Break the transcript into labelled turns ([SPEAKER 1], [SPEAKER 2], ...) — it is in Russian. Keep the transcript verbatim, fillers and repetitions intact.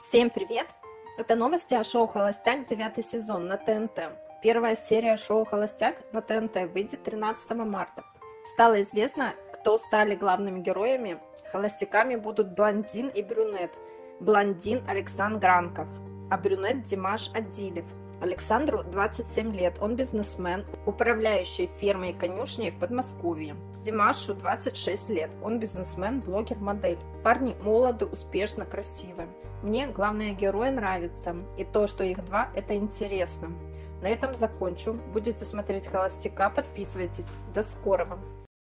[SPEAKER 1] Всем привет! Это новости о шоу «Холостяк» девятый сезон на ТНТ. Первая серия шоу «Холостяк» на ТНТ выйдет тринадцатого марта. Стало известно, кто стали главными героями. Холостяками будут блондин и брюнет. Блондин Александр Гранков, а брюнет Димаш Адилев. Александру двадцать семь лет, он бизнесмен, управляющий фирмой и конюшней в Подмосковье. Димашу двадцать шесть лет, он бизнесмен, блогер, модель. Парни молоды, успешно, красивы. Мне главные герои нравятся, и то, что их два, это интересно. На этом закончу. Будете смотреть «Холостяка», подписывайтесь. До скорого!